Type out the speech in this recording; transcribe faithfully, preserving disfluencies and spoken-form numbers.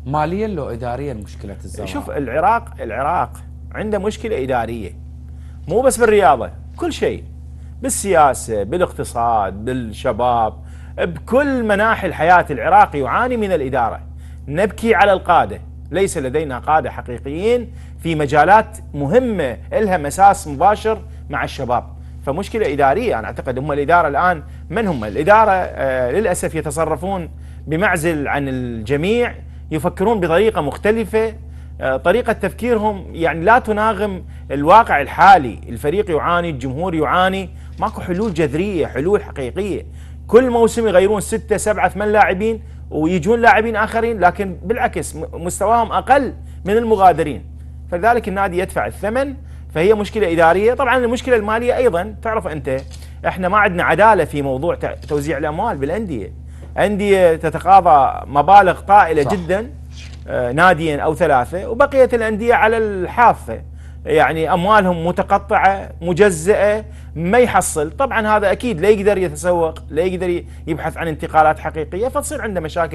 ماليا لو اداريا مشكله الزراعه؟ شوف، العراق العراق عنده مشكله اداريه، مو بس بالرياضه، كل شيء، بالسياسه، بالاقتصاد، بالشباب، بكل مناحي الحياه العراق يعاني من الاداره. نبكي على القاده، ليس لدينا قاده حقيقيين في مجالات مهمه لها مساس مباشر مع الشباب، فمشكله اداريه. انا اعتقد هم الاداره الان، من هم الاداره؟ آه للاسف يتصرفون بمعزل عن الجميع، يفكرون بطريقه مختلفه، آه طريقه تفكيرهم يعني لا تناغم الواقع الحالي. الفريق يعاني، الجمهور يعاني، ماكو حلول جذريه، حلول حقيقيه. كل موسم يغيرون ستة سبعة ثمان لاعبين ويجون لاعبين آخرين، لكن بالعكس مستواهم أقل من المغادرين، فلذلك النادي يدفع الثمن. فهي مشكلة إدارية. طبعا المشكلة المالية أيضا، تعرف أنت إحنا ما عندنا عدالة في موضوع توزيع الأموال بالأندية. أندية تتقاضى مبالغ طائلة صح. جدا، ناديا أو ثلاثة، وبقية الأندية على الحافة، يعني أموالهم متقطعة مجزئة، ما يحصل. طبعا هذا أكيد لا يقدر يتسوق، لا يقدر يبحث عن انتقالات حقيقية، فتصير عنده مشاكل.